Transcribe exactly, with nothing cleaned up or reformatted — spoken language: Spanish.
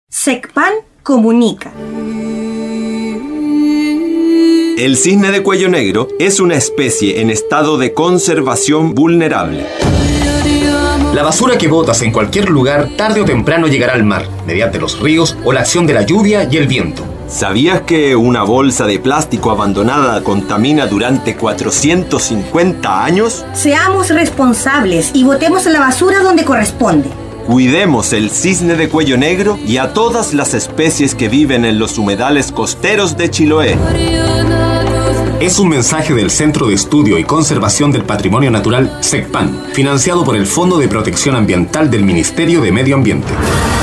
SECPAN comunica. El cisne de cuello negro es una especie en estado de conservación vulnerable. La basura que botas en cualquier lugar tarde o temprano llegará al mar, mediante los ríos o la acción de la lluvia y el viento. ¿Sabías que una bolsa de plástico abandonada contamina durante cuatrocientos cincuenta años? Seamos responsables y botemos la basura donde corresponde. Cuidemos el cisne de cuello negro y a todas las especies que viven en los humedales costeros de Chiloé. Es un mensaje del Centro de Estudio y Conservación del Patrimonio Natural SECPAN, financiado por el Fondo de Protección Ambiental del Ministerio de Medio Ambiente.